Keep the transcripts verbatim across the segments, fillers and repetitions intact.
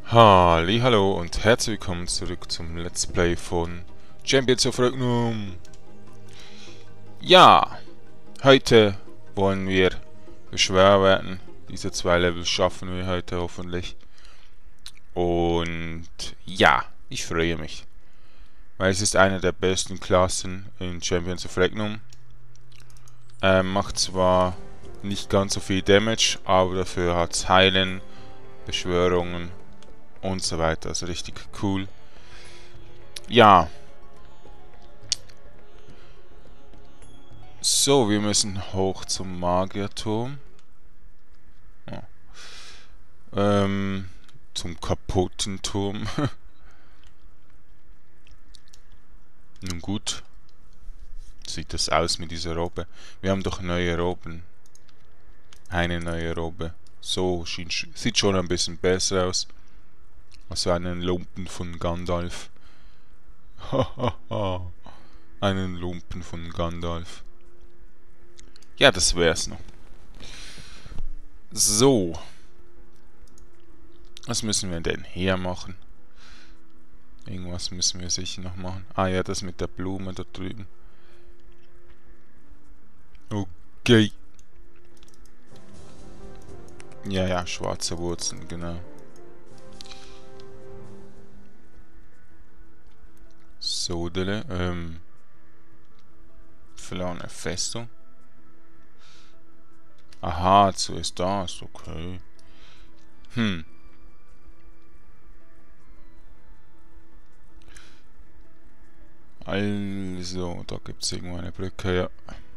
Hallo und herzlich willkommen zurück zum Let's Play von Champions of Regnum. Ja, heute wollen wir beschwer werden. Diese zwei Level schaffen wir heute hoffentlich. Und ja, ich freue mich. Weil es ist eine der besten Klassen in Champions of Regnum. Ähm, macht zwar nicht ganz so viel Damage, aber dafür hat es Heilen, Beschwörungen und so weiter. Also richtig cool. Ja. So, wir müssen hoch zum Magierturm. Ja. Ähm, zum kaputten Turm. Nun gut. Sieht das aus mit dieser Robe? Wir haben doch neue Roben. Eine neue Robe. So, sieht schon ein bisschen besser aus. Also einen Lumpen von Gandalf. Hahaha. Einen Lumpen von Gandalf. Ja, das wär's noch. So. Was müssen wir denn hier machen? Irgendwas müssen wir sicher noch machen. Ah ja, das mit der Blume da drüben. Okay. Ja, ja, schwarze Wurzeln, genau. Sodele, ähm. Verlorene Festung. Aha, zuerst das, okay. Hm. Also, da gibt es irgendwo eine Brücke, ja.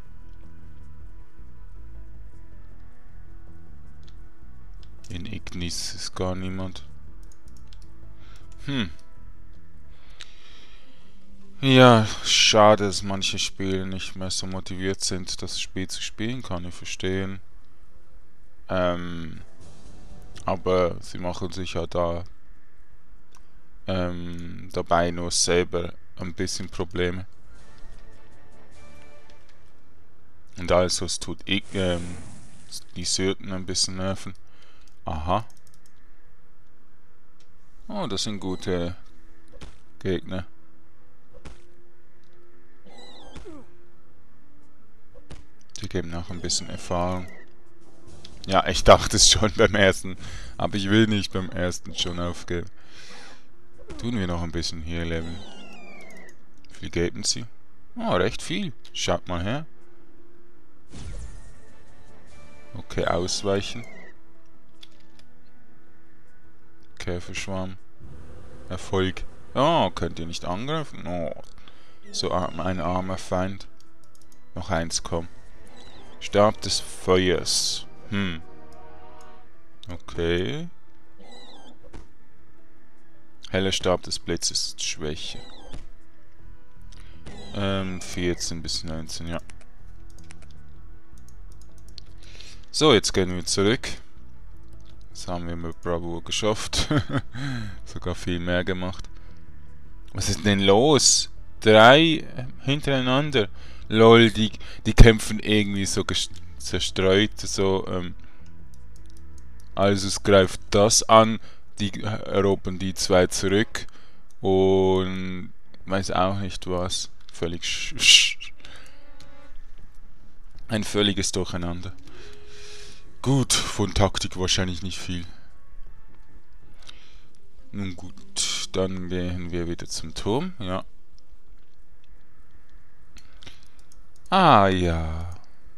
In Ignis ist gar niemand. Hm. Ja, schade, dass manche Spieler nicht mehr so motiviert sind, das Spiel zu spielen, kann ich verstehen. Ähm, aber sie machen sich ja da ähm, dabei nur selber ein bisschen Probleme. Und also es tut ich, ähm, die Syrten ein bisschen nerven. Aha. Oh, das sind gute Gegner. Die geben auch ein bisschen Erfahrung. Ja, ich dachte es schon beim ersten, aber ich will nicht beim ersten schon aufgeben. Tun wir noch ein bisschen hier leveln. Wie viel geben sie? Oh, recht viel. Schaut mal her. Okay, ausweichen. Käferschwarm. Erfolg. Oh, könnt ihr nicht angreifen? Oh, so ein armer Feind. Noch eins, komm. Stab des Feuers. Hm. Okay. Heller Stab des Blitzes ist Schwäche. Ähm, vierzehn bis neunzehn, ja. So, jetzt gehen wir zurück. Das haben wir mit Bravour geschafft. Sogar viel mehr gemacht. Was ist denn los? Drei hintereinander. Lol, die, die kämpfen irgendwie so zerstreut. So, ähm, also es greift das an. Die erobern die zwei zurück. Und weiß auch nicht was. Völlig sch sch ein völliges Durcheinander. Gut, von Taktik wahrscheinlich nicht viel. Nun gut, dann gehen wir wieder zum Turm, ja. Ah ja.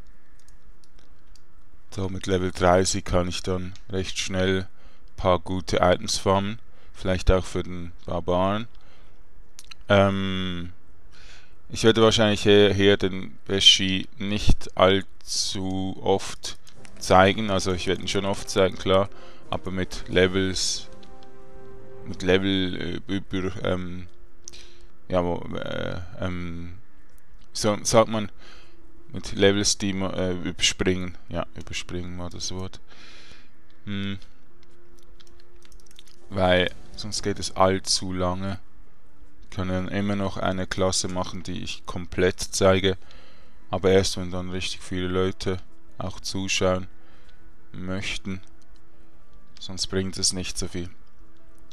So, mit Level dreißig kann ich dann recht schnell ein paar gute Items farmen. Vielleicht auch für den Barbaren. Ähm, ich werde wahrscheinlich hier, hier den Beshi nicht allzu oft zeigen. Also ich werde ihn schon oft zeigen, klar. Aber mit Levels... Mit Level äh, über... Ähm, ja, wo, äh, ähm, so sagt man... Mit Levels, die man äh, überspringen. Ja, überspringen war das Wort. Hm. Weil sonst geht es allzu lange. Wir können immer noch eine Klasse machen, die ich komplett zeige. Aber erst wenn dann richtig viele Leute auch zuschauen möchten. Sonst bringt es nicht so viel.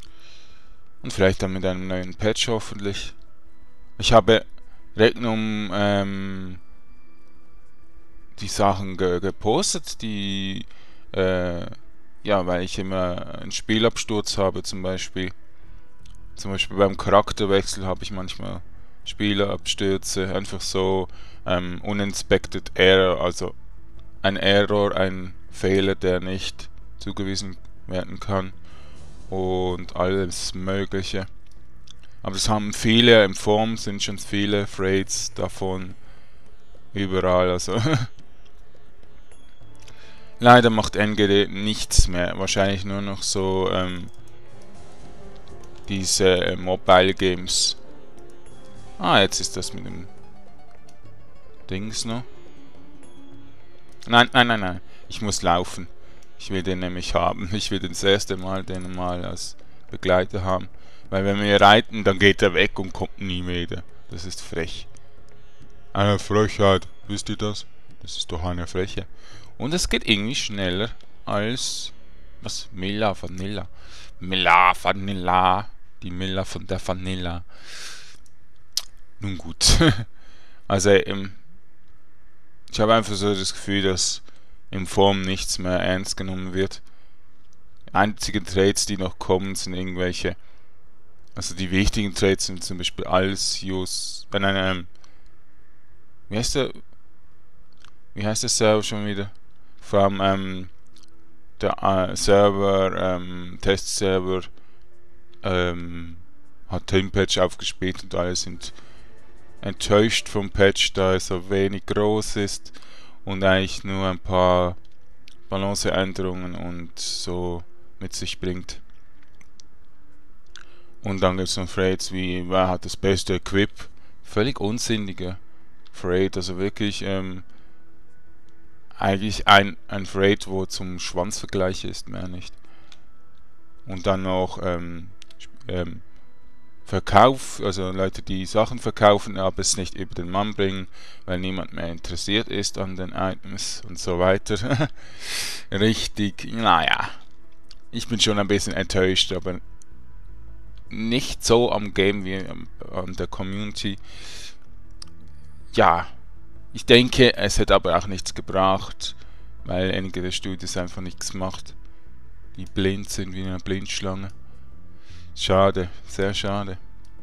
Und vielleicht dann mit einem neuen Patch hoffentlich. Ich habe Regnum ähm, die Sachen ge gepostet, die äh, ja, weil ich immer einen Spielabsturz habe zum Beispiel. Zum Beispiel beim Charakterwechsel habe ich manchmal Spielabstürze, einfach so ähm, uninspected Error, also ein Error, ein Fehler, der nicht zugewiesen werden kann und alles Mögliche. Aber das haben viele, im Forum sind schon viele Threads davon überall, also leider macht N G D nichts mehr, wahrscheinlich nur noch so ähm, diese äh, Mobile Games. Ah, jetzt ist das mit dem Dings noch. Nein, nein, nein, nein. Ich muss laufen. Ich will den nämlich haben. Ich will das erste Mal den mal als Begleiter haben. Weil wenn wir reiten, dann geht er weg und kommt nie wieder. Das ist frech. Eine Frechheit. Wisst ihr das? Das ist doch eine Freche. Und es geht irgendwie schneller als... Was? Milla Vanilla. Milla Vanilla. Die Milla von der Vanilla. Nun gut. Also, ähm, ich habe einfach so das Gefühl, dass im Forum nichts mehr ernst genommen wird. Einzige Trades, die noch kommen, sind irgendwelche. Also die wichtigen Trades sind zum Beispiel Alcius. Äh, nein, ähm, wie heißt der? Wie heißt der Server schon wieder? Vor allem ähm, der äh, Server, ähm, Testserver, ähm, hat den Patch aufgespielt und alle sind enttäuscht vom Patch, da er so wenig groß ist und eigentlich nur ein paar Balanceänderungen und so mit sich bringt. Und dann gibt es noch Threads wie, wer hat das beste Equip? Völlig unsinniger Thread, also wirklich ähm, eigentlich ein, ein Thread, wo zum Schwanzvergleich ist, mehr nicht. Und dann noch ähm, ähm, Verkauf, also Leute, die Sachen verkaufen, aber es nicht über den Mann bringen, weil niemand mehr interessiert ist an den Items und so weiter. Richtig, naja. Ich bin schon ein bisschen enttäuscht, aber nicht so am Game wie an der Community. Ja, ich denke, es hat aber auch nichts gebracht, weil einige der Studios einfach nichts macht. Die blind sind wie eine Blindschlange. Schade, sehr schade.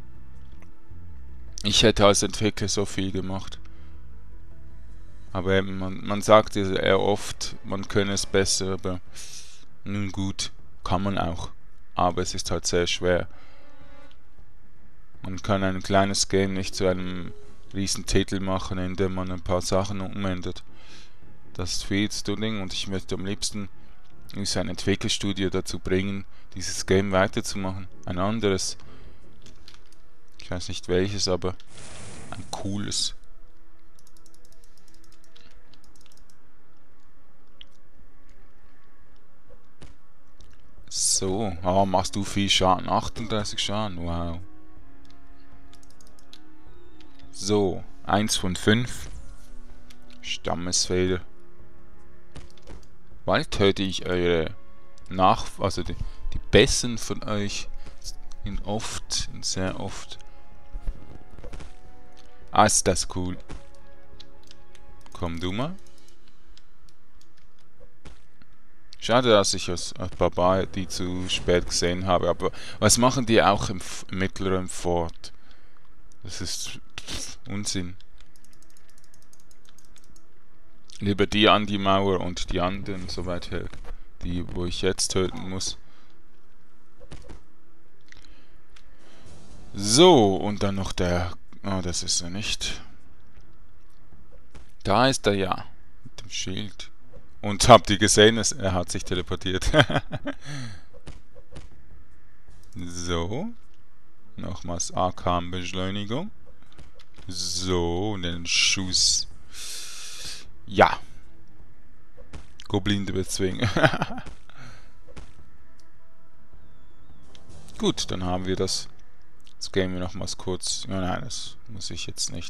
Ich hätte als Entwickler so viel gemacht. Aber eben, man, man sagt ja eher oft, man könne es besser, aber nun gut, kann man auch. Aber es ist halt sehr schwer. Man kann ein kleines Game nicht zu einem riesen Titel machen, indem man ein paar Sachen umändert. Das ist viel zu tun und ich möchte am liebsten ein Entwicklerstudio dazu bringen, dieses Game weiterzumachen. Ein anderes. Ich weiß nicht welches, aber ein cooles. So, ah, machst du viel Schaden? achtunddreißig Schaden, wow. So, eins von fünf. Stammesfeder. Bald töte ich eure Nach... also die, die Besten von euch in oft, in sehr oft. Ah, ist das cool. Komm du mal. Schade, dass ich als Barbar die zu spät gesehen habe, aber was machen die auch im, im mittleren Fort? Das ist pff, Unsinn. Lieber die an die Mauer und die anderen so weit her, die wo ich jetzt töten muss. So, und dann noch der... Oh, das ist er nicht. Da ist er ja. Mit dem Schild. Und habt ihr gesehen, es, er hat sich teleportiert. So. Nochmals A K-Beschleunigung. So, und den Schuss. Ja. Goblinde bezwingen. Gut, dann haben wir das. Jetzt gehen wir nochmals kurz. Ja, nein, das muss ich jetzt nicht.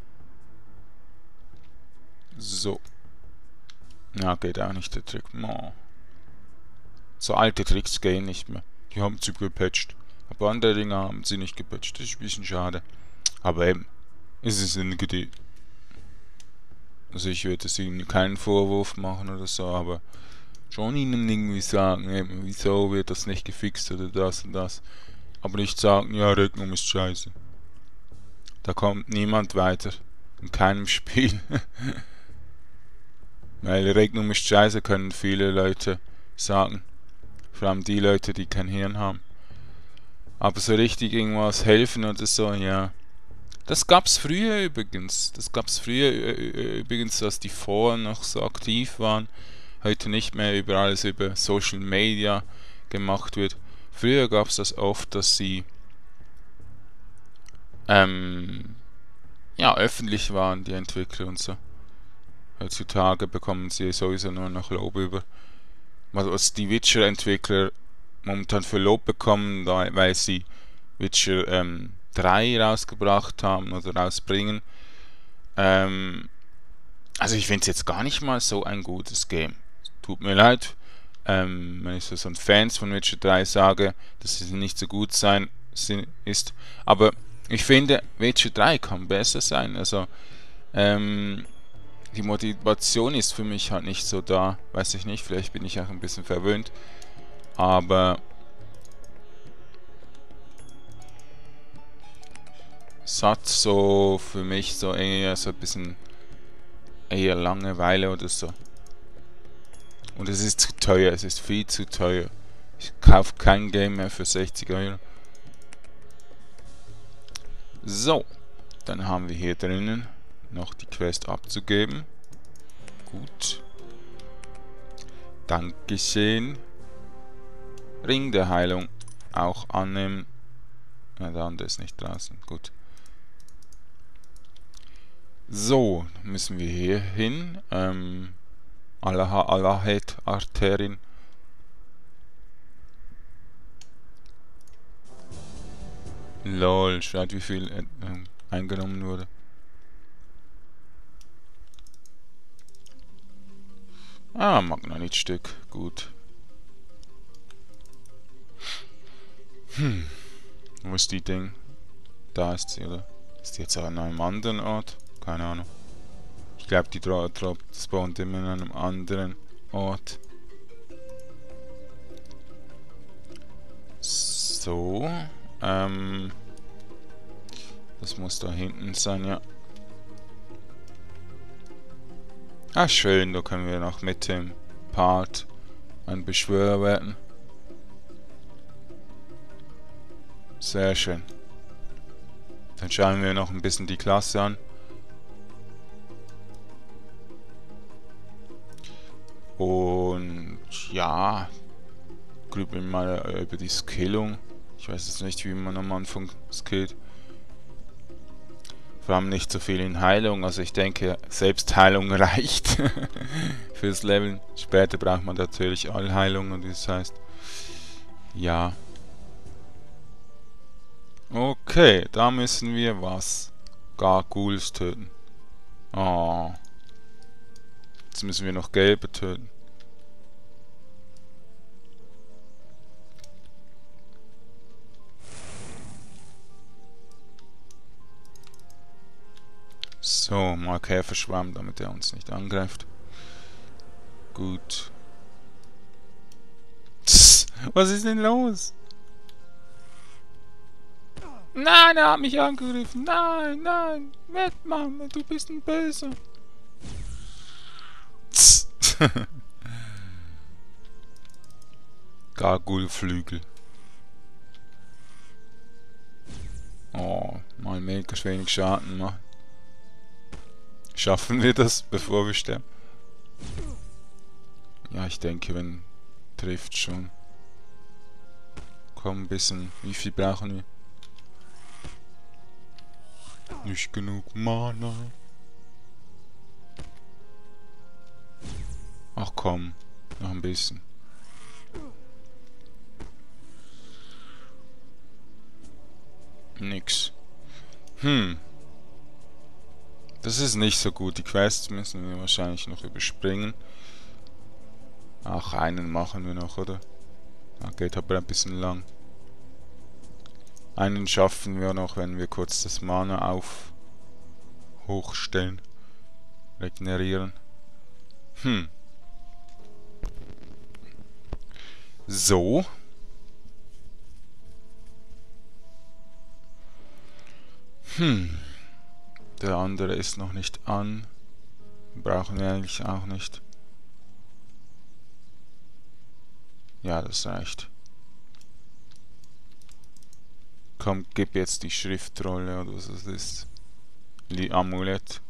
So. Ja, geht auch nicht der Trick. Oh. So alte Tricks gehen nicht mehr. Die haben sie gepatcht. Aber andere Dinge haben sie nicht gepatcht. Das ist ein bisschen schade. Aber eben, es ist eine gute. Also ich würde ihnen keinen Vorwurf machen oder so, aber schon ihnen irgendwie sagen, eben, wieso wird das nicht gefixt oder das und das. Aber nicht sagen, ja, Regnum ist scheiße. Da kommt niemand weiter. In keinem Spiel. Weil Regnum ist scheiße, können viele Leute sagen. Vor allem die Leute, die kein Hirn haben. Aber so richtig irgendwas helfen oder so, ja. Das gab's früher übrigens. Das gab's früher übrigens, als die Foren noch so aktiv waren. Heute nicht mehr über alles über Social Media gemacht wird. Früher gab's das oft, dass sie ähm, ja, öffentlich waren, die Entwickler und so. Heutzutage bekommen sie sowieso nur noch Lob über. Was die Witcher-Entwickler momentan für Lob bekommen, weil sie Witcher ähm, drei rausgebracht haben oder rausbringen. Ähm, also ich finde es jetzt gar nicht mal so ein gutes Game. Tut mir leid, ähm, wenn ich so ein Fans von Witcher drei sage, dass es nicht so gut sein ist. Aber ich finde, Witcher drei kann besser sein. Also ähm, die Motivation ist für mich halt nicht so da. Weiß ich nicht, vielleicht bin ich auch ein bisschen verwöhnt. Aber es hat so für mich so eher so ein bisschen eher Langeweile oder so. Und es ist zu teuer, es ist viel zu teuer. Ich kaufe kein Game mehr für sechzig Euro. So, dann haben wir hier drinnen noch die Quest abzugeben. Gut. Dankeschön. Ring der Heilung auch annehmen. Ja, der andere ist nicht draußen. Gut. So, müssen wir hier hin. Ähm, Allah, Allahet Arterin. Lol, schaut wie viel äh, eingenommen wurde. Ah, Magnetstück, gut. Hm, wo ist die Ding? Da ist sie, oder? Ist die jetzt an einem anderen Ort? Keine Ahnung. Ich glaube, die droppt spawnt immer an einem anderen Ort. So, ähm, das muss da hinten sein, ja. Ah, schön, da können wir noch mit dem Part ein Beschwörer werden. Sehr schön. Dann schauen wir noch ein bisschen die Klasse an. Und ja, grübeln mal über die Skillung. Ich weiß jetzt nicht, wie man am Anfang skillt. Vor allem nicht so viel in Heilung, also ich denke, selbst Heilung reicht fürs Leveln. Später braucht man natürlich Allheilung und das heißt, ja. Okay, da müssen wir was? Gargoyles töten. Oh. Jetzt müssen wir noch Gelbe töten. So, mal Käferschwamm, damit er uns nicht angreift. Gut. Tss, was ist denn los? Nein, er hat mich angegriffen. Nein, nein. Wettmann, du bist ein Böser. Gargulflügel. Oh, mal mega wenig Schaden machen. Schaffen wir das, bevor wir sterben? Ja, ich denke, wenn trifft schon. Komm, ein bisschen. Wie viel brauchen wir? Nicht genug Mana. Ach komm, noch ein bisschen. Nix. Hm. Das ist nicht so gut. Die Quests müssen wir wahrscheinlich noch überspringen. Ach, einen machen wir noch, oder? Ah, geht aber ein bisschen lang. Einen schaffen wir noch, wenn wir kurz das Mana auf hochstellen. Regenerieren. Hm. So. Hm. Der andere ist noch nicht an. Brauchen wir eigentlich auch nicht. Ja, das reicht. Komm, gib jetzt die Schriftrolle oder was das ist. Die Amulett.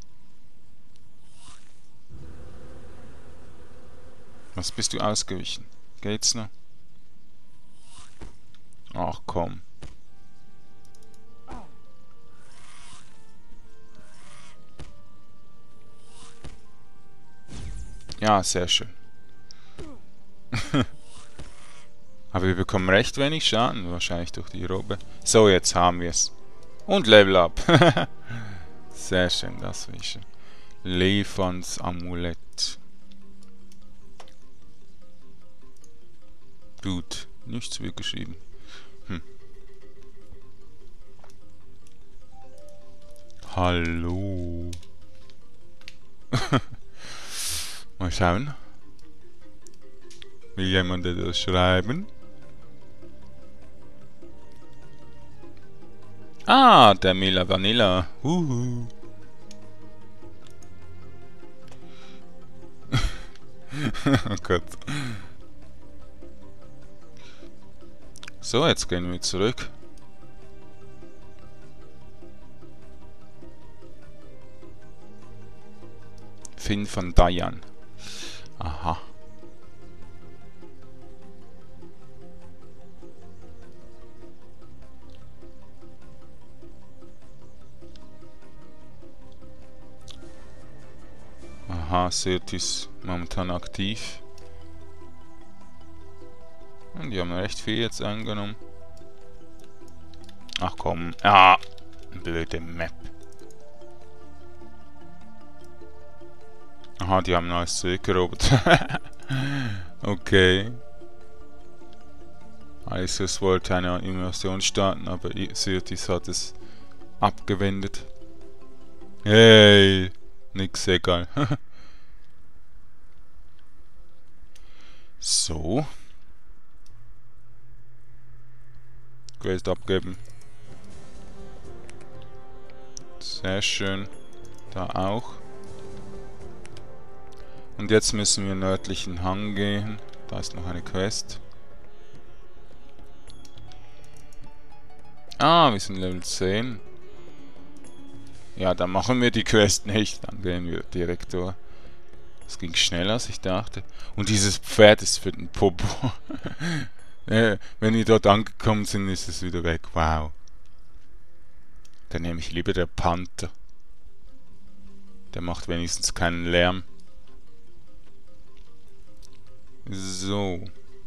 Was bist du ausgewichen? Geht's noch? Ach komm. Ja, sehr schön. Aber wir bekommen recht wenig Schaden, wahrscheinlich durch die Robe. So, jetzt haben wir es. Und Level Up. Sehr schön, das will ich schon. Leifans Amulett. Gut, nichts wird geschrieben. Hm. Hallo. Mal schauen. Will jemand das schreiben? Ah, der Mila Vanilla. Huhu. Oh Gott. So, jetzt gehen wir zurück. Finn von Dayan. Aha. Aha, Sirt ist momentan aktiv. Und die haben recht viel jetzt eingenommen. Ach komm. Ah, blöde Map. Aha, die haben alles zurückgerobert. Okay. Isis wollte eine Invasion starten, aber Syrtis hat es abgewendet. Hey, nix egal. So. Quest abgeben. Sehr schön. Da auch. Und jetzt müssen wir nördlichen Hang gehen. Da ist noch eine Quest. Ah, wir sind Level zehn. Ja, dann machen wir die Quest nicht. Dann gehen wir direkt durch. Das ging schneller, als ich dachte. Und dieses Pferd ist für den Popo. äh, wenn wir dort angekommen sind, ist es wieder weg. Wow. Dann nehme ich lieber der Panther. Der macht wenigstens keinen Lärm. So.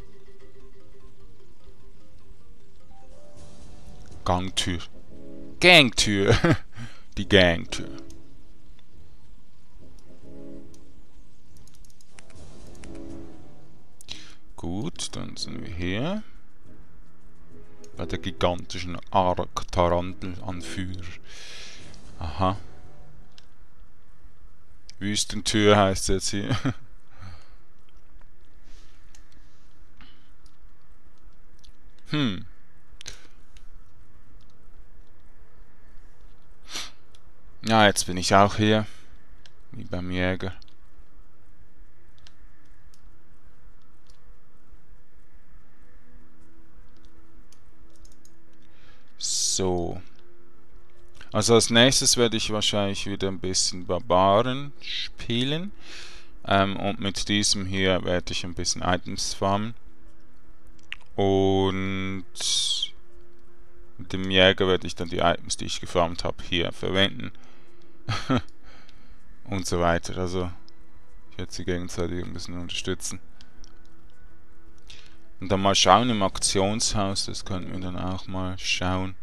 Gangtür. Gangtür. Die Gangtür. Gut, dann sind wir hier. Bei der gigantischen Ark-Tarantel-Anführer. Aha. Wüstentür heißt jetzt hier. Hm. Ja, jetzt bin ich auch hier. Wie beim Jäger. So. Also als nächstes werde ich wahrscheinlich wieder ein bisschen Barbaren spielen. Ähm, und mit diesem hier werde ich ein bisschen Items farmen. Und mit dem Jäger werde ich dann die Items, die ich gefarmt habe, hier verwenden. Und so weiter. Also ich werde sie gegenseitig ein bisschen unterstützen. Und dann mal schauen im Auktionshaus, das könnten wir dann auch mal schauen.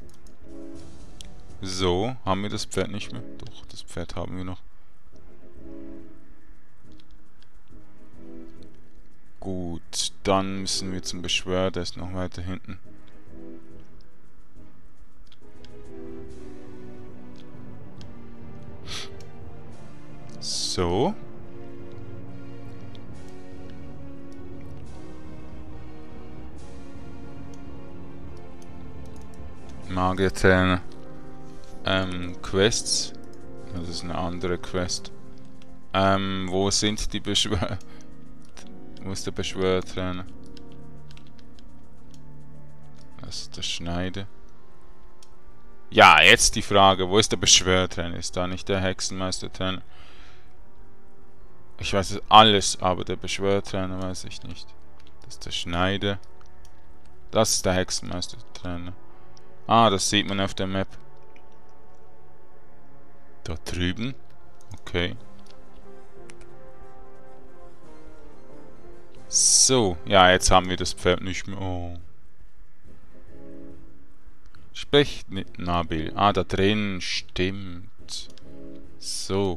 So, haben wir das Pferd nicht mehr? Doch, das Pferd haben wir noch. Gut, dann müssen wir zum Beschwörer, der ist noch weiter hinten. So. Magierzähne. Ähm, Quests. Das ist eine andere Quest. Ähm, wo sind die Beschwör... Wo ist der Beschwörtrainer? Das ist der Schneide. Ja, jetzt die Frage, wo ist der Beschwörtrainer? Ist da nicht der Hexenmeistertrainer? Ich weiß alles, aber der Beschwörtrainer weiß ich nicht. Das ist der Schneide. Das ist der Hexenmeistertrainer. Ah, das sieht man auf der Map. Da drüben. Okay. So, ja, jetzt haben wir das Pferd nicht mehr. Oh. Spricht mit Nabil. Ah, da drin, stimmt. So.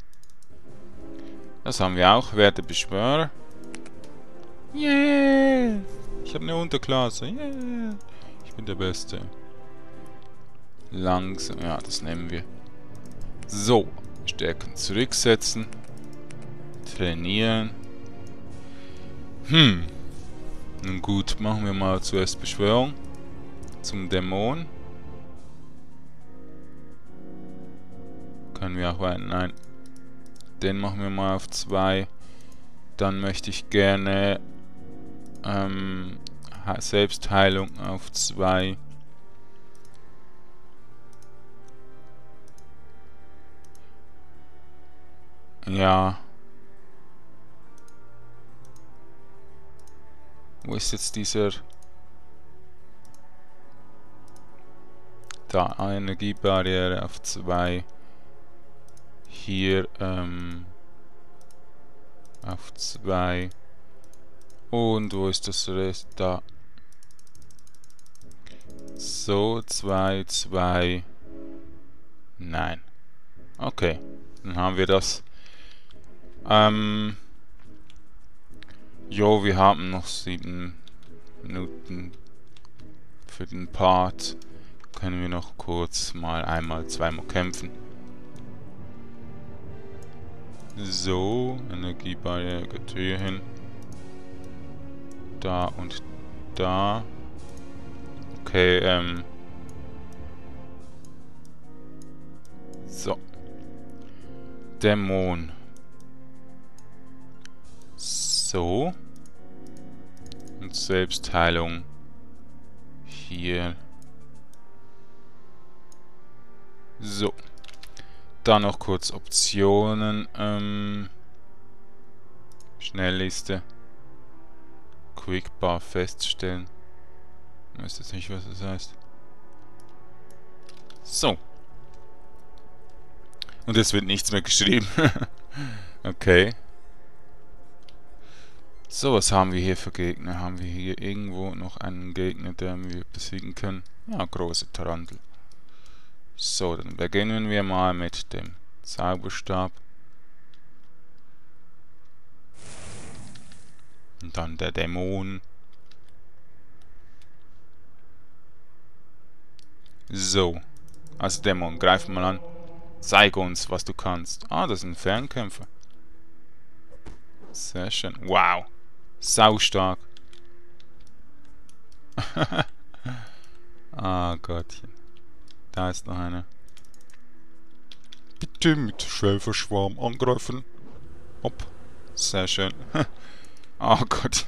Das haben wir auch. Werte Beschwörer. Yeah! Ich habe eine Unterklasse. Yeah! Ich bin der Beste. Langsam. Ja, das nehmen wir. So. Stärken zurücksetzen. Trainieren. Hm. Nun gut, machen wir mal zuerst Beschwörung. Zum Dämon. Können wir auch weiter? Nein. Den machen wir mal auf zwei. Dann möchte ich gerne ähm, Selbstheilung auf zwei. Ja. Wo ist jetzt dieser... Da, Energiebarriere auf zwei. Hier, ähm... auf zwei. Und wo ist das Rest? Da. So, zwei, zwei. Nein. Okay, dann haben wir das. Ähm... Jo, wir haben noch sieben Minuten für den Part. Können wir noch kurz mal einmal, zweimal kämpfen. So, Energiebarriere geht hier hin. Da und da. Okay, ähm. So. Dämon. So. Und Selbstheilung. Hier. So. Dann noch kurz Optionen. Ähm, Schnellliste. Quickbar feststellen. Ich weiß jetzt nicht, was das heißt. So. Und es wird nichts mehr geschrieben. Okay. So, was haben wir hier für Gegner? Haben wir hier irgendwo noch einen Gegner, den wir besiegen können? Ja, große Tarantel. So, dann beginnen wir mal mit dem Zauberstab. Und dann der Dämon. So. Also Dämon, greif mal an. Zeig uns, was du kannst. Ah, das ist ein Fernkämpfer. Sehr schön. Wow. Sau stark. Ah, Gottchen. Da ist noch einer. Bitte mit Schäferschwarm angreifen. Hopp. Sehr schön. Oh Gott.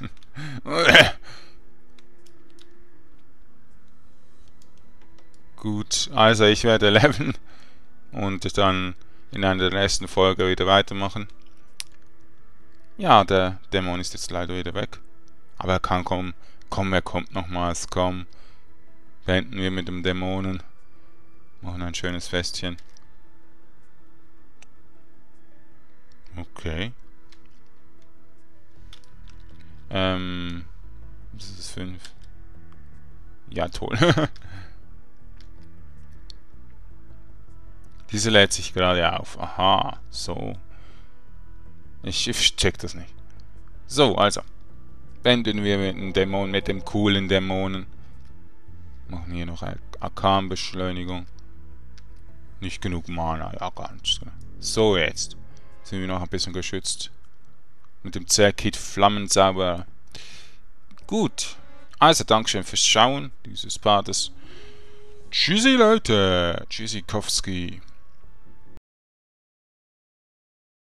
Gut, also ich werde leveln und dann in einer der nächsten Folge wieder weitermachen. Ja, der Dämon ist jetzt leider wieder weg. Aber er kann kommen. Komm, er kommt nochmals. Komm. Beenden wir mit dem Dämonen. Machen ein schönes Festchen. Okay. Ähm. Das ist fünf. Ja, toll. Diese lädt sich gerade auf. Aha, so. Ich, ich check das nicht. So, also. Beenden wir mit dem Dämon, mit dem coolen Dämonen. Machen hier noch eine Arkanbeschleunigung. Nicht genug Mana, ja ganz genau. So, jetzt. sind wir noch ein bisschen geschützt. Mit dem C-Kit Flammensauber. Gut. Also, Dankeschön fürs Schauen dieses Partes. Tschüssi, Leute. Tschüssikowski.